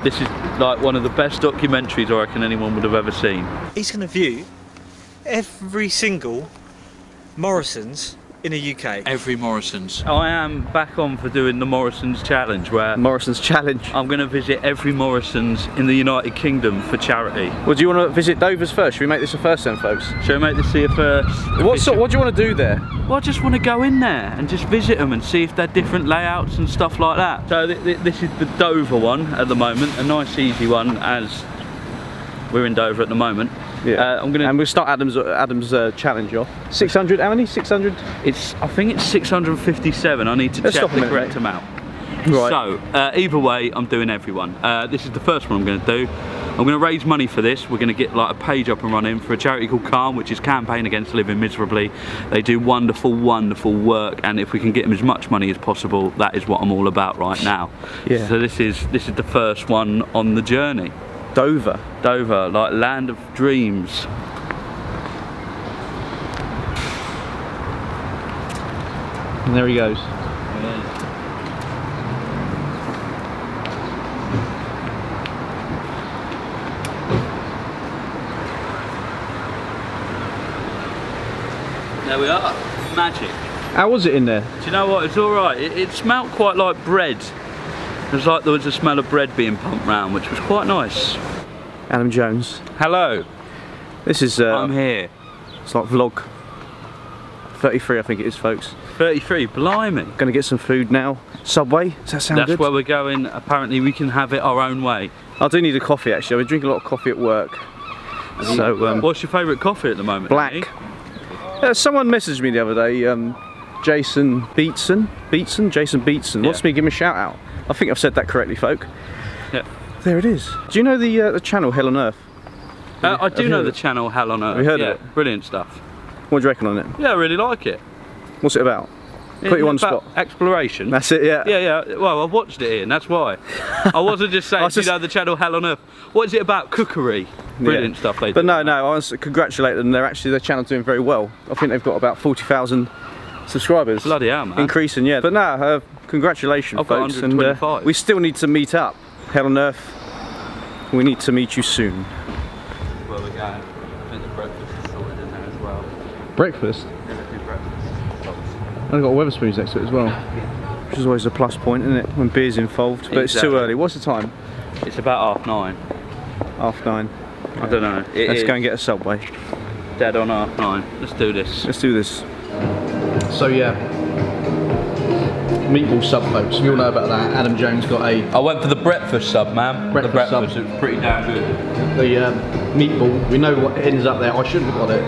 This is like one of the best documentaries I reckon anyone would have ever seen. He's going to view every single Morrisons in the UK. Every Morrisons. I am back on for doing the Morrisons challenge, where Morrisons challenge. I'm going to visit every Morrisons in the United Kingdom for charity. Well, do you want to visit Dover's first? Should we make this a first then, folks? Shall we make this here first? What do you want to do there? Well, I just want to go in there and just visit them and see if they're different layouts and stuff like that. So this is the Dover one at the moment, a nice easy one, as we're in Dover at the moment. Yeah. And we'll start Adam's challenge off. 600, how many? 600? I think it's 657. I need to check the correct amount. Right. So, either way, I'm doing everyone. This is the first one I'm going to do. I'm going to raise money for this. We're going to get like a page up and running for a charity called Calm, which is Campaign Against Living Miserably. They do wonderful, wonderful work, and if we can get them as much money as possible, that is what I'm all about right now. Yeah. So this is the first one on the journey. Dover. Dover, like land of dreams. And there he goes. There we are. Magic. How was it in there? Do you know what? It's alright. It smelled quite like bread. It was like there was a smell of bread being pumped round, which was quite nice. Adam Jones. Hello. This is I'm here. It's like vlog 33, I think it is, folks. 33, blimey. Gonna get some food now. Subway, does that sound good? That's where we're going. Apparently we can have it our own way. I do need a coffee actually. I've been drinking a lot of coffee at work. So what's your favourite coffee at the moment? Black. Someone messaged me the other day, Jason Beatson, wants me to give him a shout out. I think I've said that correctly, folk. Yeah. There it is. Do you know the channel Hell on Earth? I do know the channel Hell on Earth. Have you heard of it? Brilliant stuff. What do you reckon on it? Yeah, I really like it. What's it about? Put you on the spot. Exploration. That's it, yeah. Yeah. Well, I've watched it, Ian, that's why. I wasn't just saying, you know, the channel Hell on Earth. What is it about? Cookery. Brilliant stuff they do. But no, I want to congratulate them. Their channel's doing very well. I think they've got about 40,000 subscribers. Bloody hell, man. Increasing, yeah. But no, congratulations, I've got folks. 125. And we still need to meet up. Hell on Earth. We need to meet you soon. Where we're going. I think the breakfast is sorted in there as well. Breakfast? Yeah, they do breakfast. And I've got Wetherspoons next to it as well. Which is always a plus point, isn't it? When beer's involved. But it's too early. What's the time? It's about 9:30. 9:30. I don't know. Let's go and get a Subway. Dead on 9:30. Let's do this. Let's do this. So yeah, meatball sub, folks. We all know about that. Adam Jones got a... I went for the breakfast sub, man. The breakfast was pretty damn good. The meatball, we know what ends up there. I shouldn't have got it.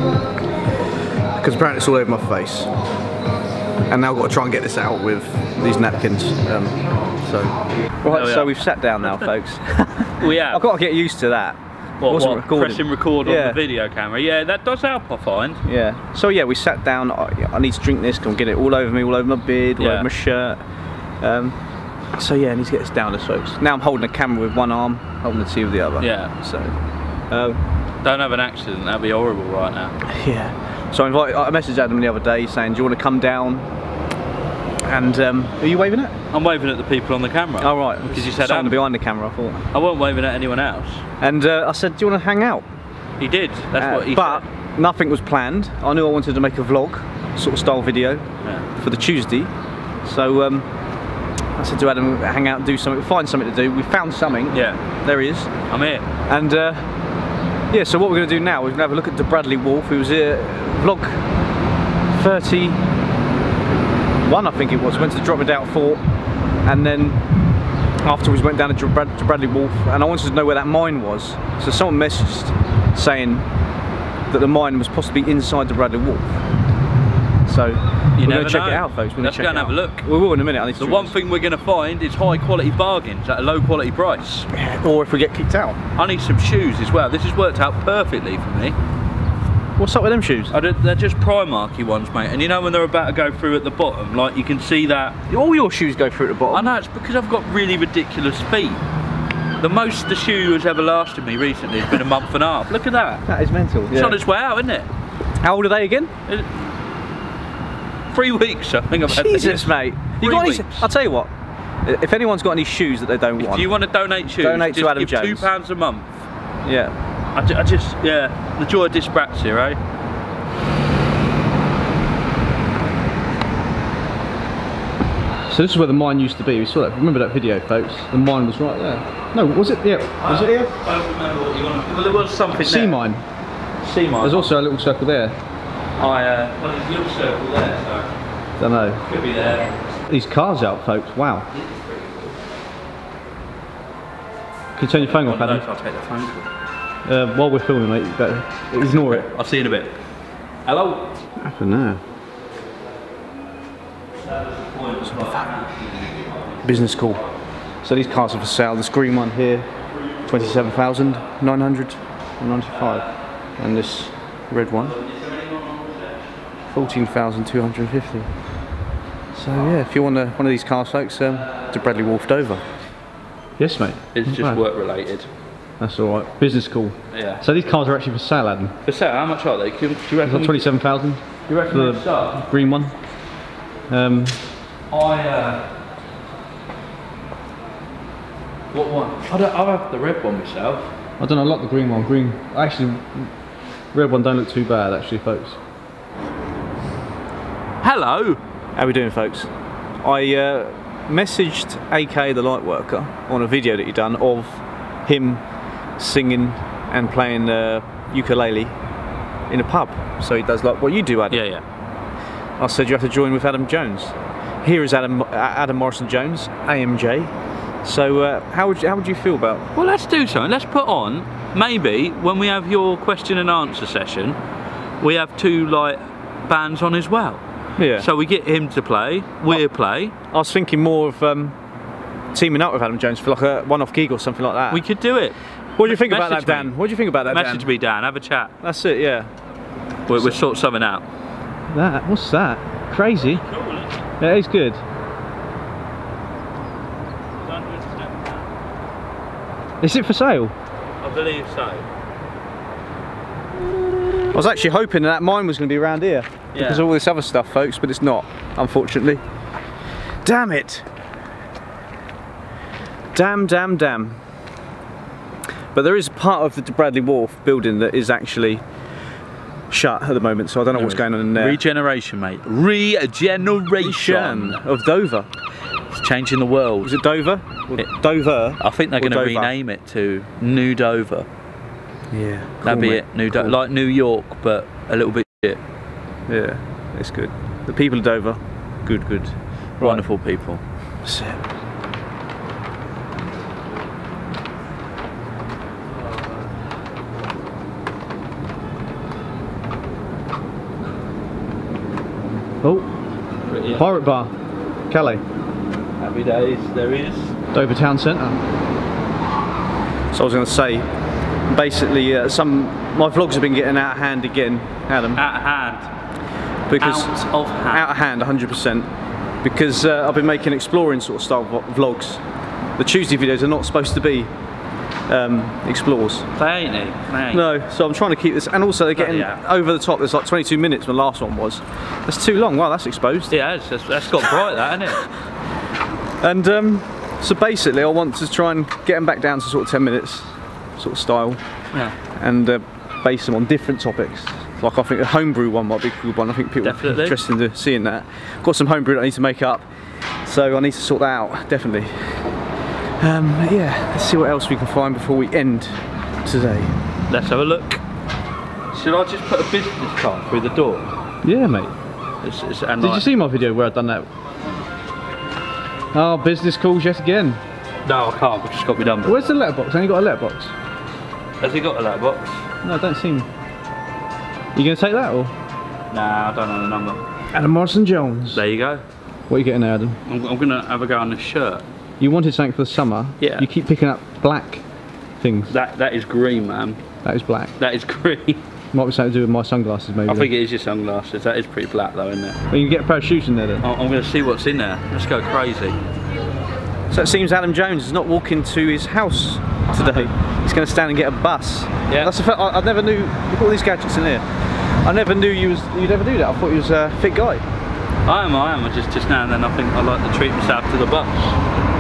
Because apparently it's all over my face. And now I've got to try and get this out with these napkins. So we've sat down now, folks. We have. I've got to get used to that. What, pressing record on the video camera? Yeah, that does help, I find. Yeah. So yeah, we sat down. I need to drink this. Can get it all over me, all over my beard, all over my shirt. So yeah, I need to get this down, this, folks. Now I'm holding the camera with one arm, holding the tea with the other. Yeah. So. Don't have an accident. That'd be horrible right now. Yeah. So I messaged Adam the other day saying, "Do you want to come down?" And are you waving at? I'm waving at the people on the camera. Oh right, because you said someone behind the camera. I thought. I wasn't waving at anyone else. And I said, "Do you want to hang out?" He did. That's what he said. But nothing was planned. I knew I wanted to make a vlog, sort of style video, for the Tuesday. So I said to Adam, "Hang out, and do something, find something to do." We found something. Yeah. There he is. I'm here. And yeah. So what we're going to do now? We're going to have a look at the Bradelei Wharf. It was vlog 31, I think it was. Went to the Drop Out Fort, and then afterwards went down to Bradelei Wharf, and I wanted to know where that mine was. So someone messaged saying that the mine was possibly inside the Bradelei Wharf. So we're going to check it out, folks. Let's go and have a look. We will in a minute. I need to the one thing we're going to find is high quality bargains at a low quality price. Yeah, or if we get kicked out. I need some shoes as well. This has worked out perfectly for me. What's up with them shoes? They're just Primarky ones, mate. And you know when they're about to go through at the bottom, like you can see that. All your shoes go through at the bottom. I know, it's because I've got really ridiculous feet. The most the shoe has ever lasted me recently has been a month and a half. Look at that. That is mental. It's on its way out, isn't it? How old are they again? 3 weeks, I think I've had. Jesus, mate. You got any, I'll tell you what. If anyone's got any shoes that they don't want, if you want to donate shoes, donate to just Adam give Jones. £2 a month. Yeah. I just, yeah, the joy of dyspraxia, eh? So this is where the mine used to be. We saw that. Remember that video, folks? The mine was right there. No, was it? Yeah. Was it here? I don't remember what you want to. Well, there was something Sea there. mine. Sea mine. There's also a little circle there. Well, there's a little circle there, so. Don't know. Could be there. These cars out, folks. Wow. Can you turn your phone off, Adam? I'll take the phone call. While we're filming, mate, you better ignore it. I'll see you in a bit. Hello. What happened there? Business call. So these cars are for sale. This green one here, 27,995, and this red one, 14,250. So yeah, if you want one of these cars, folks, to Bradelei Wharf, Dover. Yes, mate. It's just work related. That's all right. Business call. Yeah. So these cars are actually for sale, Adam. For sale? How much are they? Do you reckon? 27,000. You reckon for the start? Green one. What one? I'll have the red one myself. I don't know. I like the green one. Green. Actually, red one don't look too bad, actually, folks. Hello. How we doing, folks? I messaged AK the light worker on a video that he done of him singing and playing ukulele in a pub. So he does like what you do, Adam. Yeah, yeah. I said you have to join with Adam Jones. Here is Adam Morrison Jones, AMJ. So how would you feel about? Well, let's do something. Let's put on, maybe when we have your question and answer session, we have two like bands on as well. Yeah. So we get him to play, we'll play. I was thinking more of teaming up with Adam Jones for like a one-off gig or something like that. We could do it. What do you think about that, Message me. Dan? What do you think about that, Dan? Message me, Dan. Have a chat. That's it, yeah. We'll sort something out. That? What's that? Crazy. Cool, isn't it? Yeah, it's good. Is it for sale? I believe so. I was actually hoping that mine was going to be around here because of all this other stuff, folks, but it's not, unfortunately. Damn it! Damn, damn, damn. But there is part of the Bradelei Wharf building that is actually shut at the moment, so I don't know what's going on in there. Regeneration, mate. Regeneration of Dover. It's changing the world. Is it Dover? Dover? I think they're going to rename it to New Dover. Yeah. Cool, That'd be mate. it. Like New York, but a little bit shit. Yeah, it's good. The people of Dover, good, good. Right. Wonderful people. That's it. Oh, Pirate Bar, Calais. Happy days, there is. Dover Town Centre. So I was going to say, basically, my vlogs have been getting out of hand again, Adam. Out of hand. Because out of hand. Out of hand, 100%. Because I've been making exploring sort of style vlogs. The Tuesday videos are not supposed to be explores. They ain't it? No, so I'm trying to keep this, and also they're getting over the top. There's like 22 minutes when the last one was. That's too long. Wow, that's exposed. Yeah, that's got bright, that, hasn't it? And so basically I want to try and get them back down to sort of 10 minutes sort of style. Yeah. And base them on different topics. Like I think a homebrew one might be a good one. I think people are interested in seeing that. I've got some homebrew that I need to make up, so I need to sort that out, definitely. Yeah, let's see what else we can find before we end today. Let's have a look. Should I just put a business card through the door? Yeah, mate. Did you see my video where I've done that? Oh, business calls yet again. No, I can't, it's just got to be done. Where's the letterbox? Ain't you got a letterbox? Has he got a letterbox? No, I don't seem. You going to take that or? Nah, I don't know the number. Adam Morrison Jones. There you go. What are you getting there, Adam? I'm going to have a go on this shirt. You wanted something for the summer. Yeah. You keep picking up black things. That is green, man. That is black. That is green. Might be something to do with my sunglasses, maybe. I think it is your sunglasses. That is pretty black, though, isn't it? Well, you can get a pair of shoes in there, then. I'm going to see what's in there. Let's go crazy. So it seems Adam Jones is not walking to his house today. He's going to stand and get a bus. Yeah. That's I never knew. Look at all these gadgets in here. I never knew you'd ever do that. I thought you was a fit guy. I am. I just now and then I think I like to treat myself to the bus.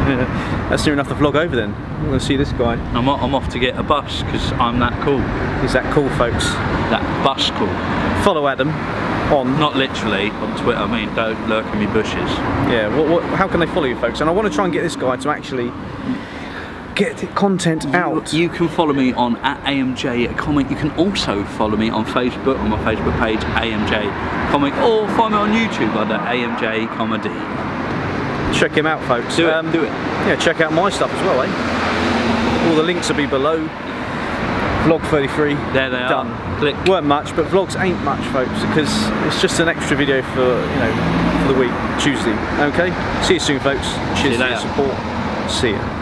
That's near enough the vlog over then. We're going to see this guy. I'm off to get a bus because I'm that cool. He's that cool, folks. That bus cool. Follow Adam on... Not literally on Twitter, I mean don't lurk in me bushes. Yeah, how can they follow you, folks? And I want to try and get this guy to actually get the content out. You can follow me on @AMJ Comic. You can also follow me on Facebook, on my Facebook page, AMJ Comic, or find me on YouTube under AMJ Comedy. Check him out, folks. Do it. Yeah, check out my stuff as well, eh? All the links will be below. Vlog 33. There they done. are. Click. Weren't much, but vlogs ain't much, folks, because it's just an extra video for, you know, for the week, Tuesday. Okay? See you soon, folks. Cheers for your support. See ya.